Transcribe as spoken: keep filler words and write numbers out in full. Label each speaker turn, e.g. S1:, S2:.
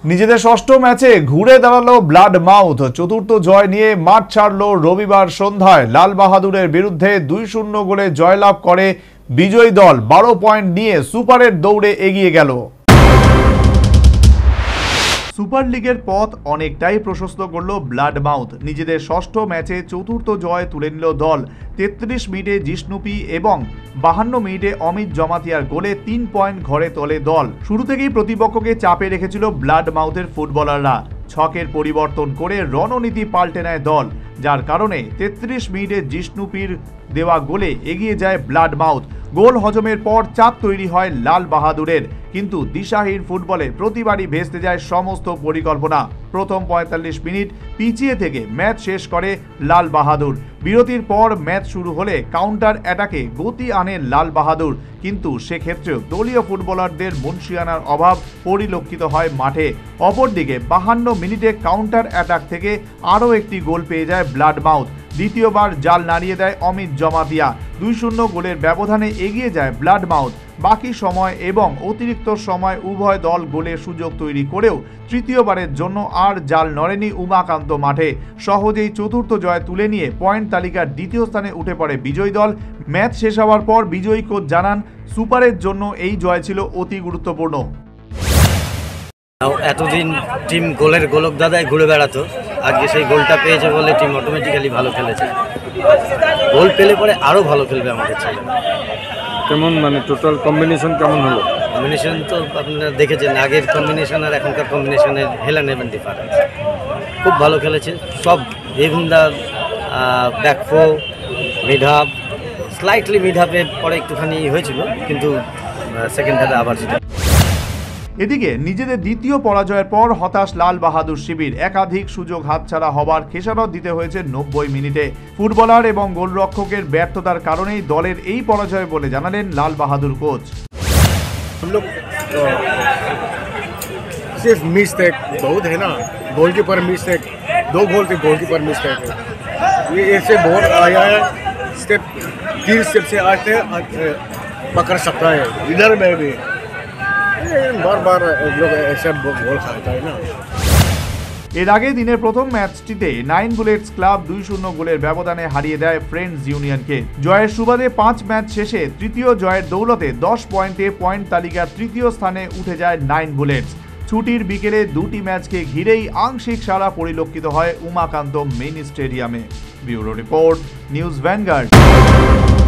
S1: নিজেদের ষষ্ঠ ম্যাচে ঘুরে দাঁড়ালো ব্লাড মাউথ। চতুর্থ জয় নিয়ে মাঠ ছাড়লো রবিবার সন্ধ্যায়। লাল বাহাদুরের বিরুদ্ধে দুই শূন্য গোলে জয়লাভ করে বিজয়ী দল। বারো পয়েন্ট নিয়ে সুপারের দৌড়ে এগিয়ে গেল। সুপার লিগের পথ অনেকটাই প্রশস্ত করল ব্লাড মাউথ। নিজেদের ষষ্ঠ ম্যাচে চতুর্থ জয় তুলে নিল দল। তেত্রিশ মিনিটে জিষ্ণুপি এবং বাহান্ন মিনিটে অমিত জমাতিয়ার গোলে তিন পয়েন্ট ঘরে তোলে দল। শুরু থেকেই প্রতিপক্ষকে চাপে রেখেছিল ব্লাড মাউথের ফুটবলাররা। ছকের পরিবর্তন করে রণনীতি পাল্টে নেয় দল, যার কারণে তেত্রিশ মিনিটে জিষ্ণুপির দেওয়া গোলে এগিয়ে যায় ব্লাড মাউথ। গোল হজমের পর চাপ তৈরি হয় লাল বাহাদুরের, কিন্তু দিশাহীন ফুটবলে প্রতিবারই ভেস্তে যায় সমস্ত পরিকল্পনা। প্রথম পঁয়তাল্লিশ মিনিট পিছিয়ে থেকে ম্যাচ শেষ করে লাল বাহাদুর। বিরতির পর ম্যাচ শুরু হলে কাউন্টার অ্যাটাকে গতি আনে লাল বাহাদুর, কিন্তু সেক্ষেত্রেও দলীয় ফুটবলারদের মুনশিয়ানার অভাব পরিলক্ষিত হয় মাঠে। অপরদিকে বাহান্ন মিনিটে কাউন্টার অ্যাটাক থেকে আরও একটি গোল পেয়ে যায় ব্লাড মাউথ। দ্বিতীয়বার জাল নাড়িয়ে দেয় অমিত জমাতিয়া। দুই শূন্য গোলের ব্যবধানে এগিয়ে যায় ব্লাড মাউথ। বাকি সময় এবং অতিরিক্ত সময় উভয় দল গোলের সুযোগ তৈরি করেও তৃতীয়বারের জন্য আর জাল নড়েনি উমাকান্ত মাঠে। সহজেই চতুর্থ জয় তুলে নিয়ে পয়েন্ট তালিকার দ্বিতীয় স্থানে উঠে পড়ে বিজয়ী দল। ম্যাচ শেষ হওয়ার পর বিজয়ী কোচ জানান, সুপারের জন্য এই জয় ছিল অতি গুরুত্বপূর্ণ।
S2: এতদিন টিম গোলের গোলক দাদায় ঘুরে বেড়াতো, আজকে সেই গোলটা পেয়েছে বলে টিম অটোমেটিক্যালি ভালো খেলেছে। গোল পেলে পরে আরও ভালো খেলবে আমাদের ছেলে।
S3: কেমন মানে টোটাল কম্বিনেশন কেমন হলো?
S2: কম্বিনেশন তো আপনারা দেখেছেন, আগের কম্বিনেশন আর এখনকার কম্বিনেশনের হেলা নেবেন ডিফারেন্স। খুব ভালো খেলেছে সব। বেগুনদা, ব্যাকফো, মিডহাব, স্লাইটলি মিডহাবে পরে একটুখানি হয়েছিল, কিন্তু সেকেন্ড হাফে আবার সেটা।
S1: এদিকে নিজেদের দ্বিতীয় পরাজয়ের পর হতাশ লাল বাহাদুর শিবির। একাধিক সুযোগ হাতছাড়া হবার খেসারত দিতে হয়েছে নব্বই মিনিটে। ফুটবলার এবং গোলরক্ষকের ব্যর্থতার কারণেই দলের এই পরাজয় বলে জানালেন লাল বাহাদুর কোচ।
S4: सिर्फ मिस्टेक बहुत है ना, गोलकीपर मिस्टेक, दो गोल के गोलकीपर मिस्टेक है। ये ऐसे बॉल आया है, स्टेप तीन स्टेप से आते पकड़ सकता है, इधर में भी बार बार लोग ऐसे गोल खाता है ना।
S1: এর আগে দিনের প্রথম ম্যাচটিতে নাইন বুলেটস ক্লাব দুই শূন্য গোলের ব্যবধানে হারিয়ে দেয় ফ্রেন্ডস ইউনিয়নকে। জয়ের সুবাদে পাঁচ ম্যাচ শেষে তৃতীয় জয়ের দৌলতে দশ পয়েন্টে পয়েন্ট তালিকার তৃতীয় স্থানে উঠে যায় নাইন বুলেটস। ছুটির বিকেলে দুটি ম্যাচকে ঘিরেই আংশিক সাড়া পরিলক্ষিত হয় উমাকান্ত মেইন স্টেডিয়ামে। Bureau report, news vanguard.